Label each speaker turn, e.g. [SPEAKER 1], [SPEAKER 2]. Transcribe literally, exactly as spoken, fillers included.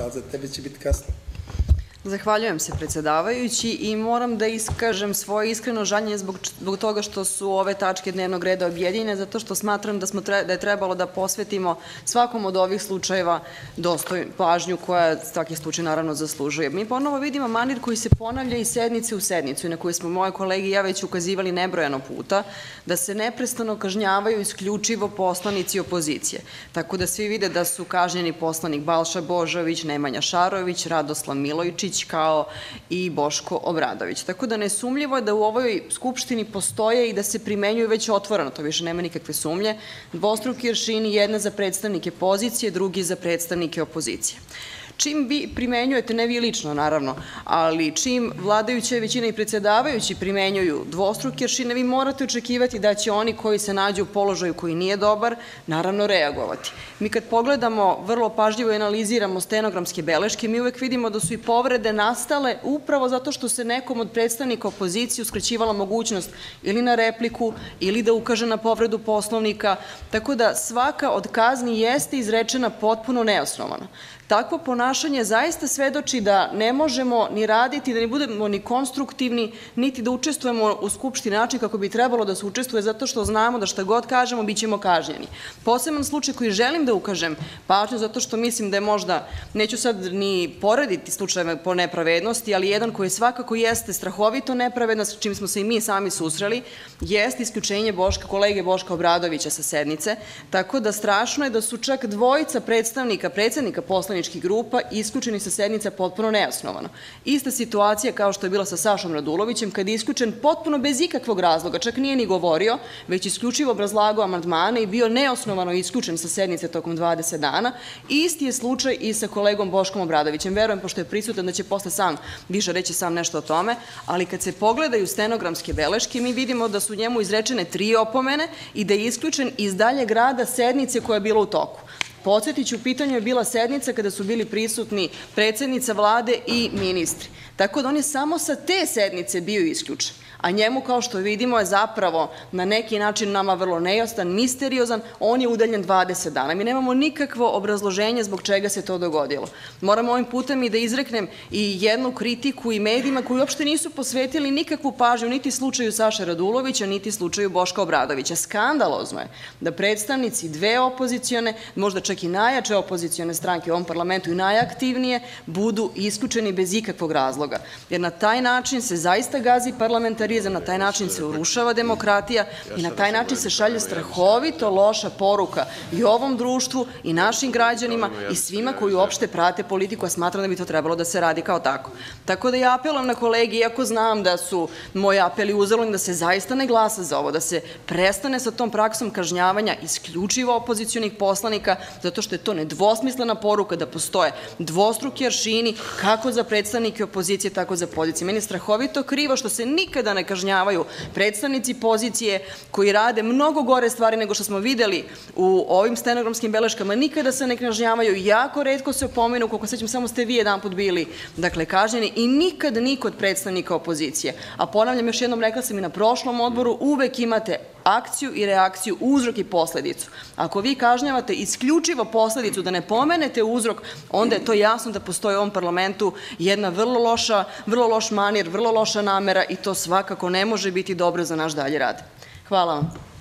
[SPEAKER 1] ali za tebe će biti kasno.
[SPEAKER 2] Zahvaljujem se, predsedavajući, i moram da iskažem svoje iskreno žaljenje zbog toga što su ove tačke dnevnog reda objedinjene, zato što smatram da je trebalo da posvetimo svakom od ovih slučajeva dostojnu pažnju koja svaki slučaj naravno zaslužuje. Mi ponovo vidimo manir koji se ponavlja iz sednice u sednicu i na koju smo moje kolege i ja već ukazivali nebrojano puta, da se neprestano kažnjavaju isključivo poslanici opozicije. Tako da svi vide da su kažnjeni poslanik Balša Božović, Nemanja Šarović, Radoslav Milojičić, kao i Boško Obradović. Tako da nesumnjivo je da u ovoj Skupštini postoje i da se primenjuju već otvoreno, to više nema nikakve sumnje, dvostruki aršini, jedna za predstavnike pozicije, drugi za predstavnike opozicije. Čim vi primenjujete, ne vi lično naravno, ali čim vladajuća većina i predsedavajući primenjuju dvostruke aršine, vi morate očekivati da će oni koji se nađu u položaju koji nije dobar, naravno reagovati. Mi kad pogledamo, vrlo pažljivo analiziramo stenogramske beleške, mi uvek vidimo da su i povrede nastale upravo zato što se nekom od predstavnika opozicije uskraćivala mogućnost ili na repliku ili da ukaže na povredu Poslovnika, tako da svaka od kazni jeste izrečena potpuno neosnovano. Takvo ponašanje zaista svedoči da ne možemo ni raditi, da ne budemo ni konstruktivni, niti da učestvujemo u Skupštini način kako bi trebalo da se učestvuje, zato što znamo da šta god kažemo, bit ćemo kažnjeni. Poseban slučaj koji želim da ukažem pažnju, zato što mislim da je možda, neću sad ni porediti slučajeve po nepravednosti, ali jedan koji svakako jeste strahovito nepravedno, s čim smo se i mi sami susreli, jeste isključenje kolege Boška Obradovića sa sednice, tako da strašno je da su čak dvojica predstavnika, predsednika poslaničkih grupa isključeni sa sednice potpuno neosnovano. Ista situacija kao što je bila sa Sašom Radulovićem, kad je isključen potpuno bez ikakvog razloga, čak nije ni govorio, već isključivo obrazlagao amandmane i bio neosnovano isključen sa sednice tokom dvadeset dana. Isti je slučaj i sa kolegom Boškom Obradovićem. Verujem, pošto je prisutan, da će posle sam više reći sam nešto o tome, ali kad se pogledaju stenogramske beleške, mi vidimo da su njemu izrečene tri opomene i da je isključen iz daljeg rada sednice koja je bila u toku. Podsjetiću, u pitanju je bila sednica kada su bili prisutni predsednica vlade i ministri. Tako da on je samo sa te sednice bio isključen. A njemu, kao što vidimo, je zapravo na neki način nama vrlo nejastan, misteriozan, on je udaljen dvadeset dana. Mi nemamo nikakvo obrazloženje zbog čega se to dogodilo. Moram ovim putem i da izreknem i jednu kritiku i medijima koji uopšte nisu posvetili nikakvu pažnju niti slučaju Saše Radulovića, niti slučaju Boška Obradovića. Skandalozno je da predstavnici dve opozicione, možda čak i najjače opozicione stranke u ovom parlamentu i najaktivnije, budu isključeni bez ikakvog razloga. Jer na taj način se zaista gazi parlamentarizam, na taj način se urušava demokratija i na taj način se šalje strahovito loša poruka i ovom društvu i našim građanima i svima koji uopšte prate politiku, a smatram da bi to trebalo da se radi kao tako. Tako da ja apelujem na kolege, iako znam da su moji apeli uzaludni, da se zaista ne glasa za ovo, da se prestane sa tom praksom kažnjavanja isključivo opozicionih poslanika, zato što je to nedvosmislena poruka da postoje dvostruki aršini kako za predstavnike opozicije, tako za pozicije. Meni je strahovito krivo što se nikada ne kažnjavaju predstavnici pozicije koji rade mnogo gore stvari nego što smo videli u ovim stenogramskim beleškama. Nikada se ne kažnjavaju, jako retko se opomenu, koliko sećam, samo ste vi jedan put bili, dakle, kažnjeni i nikad niko od predstavnika opozicije. A ponavljam, još jednom, rekla sam i na prošlom odboru, uvek imate akciju i reakciju, uzrok i posledicu. Ako vi kažnjavate isključivo posledicu, da ne pomenete uzrok, onda je to jasno da postoji u ovom parlamentu jedna vrlo loša, vrlo loš manir, vrlo loša namera i to svakako ne može biti dobro za naš dalji rad. Hvala vam.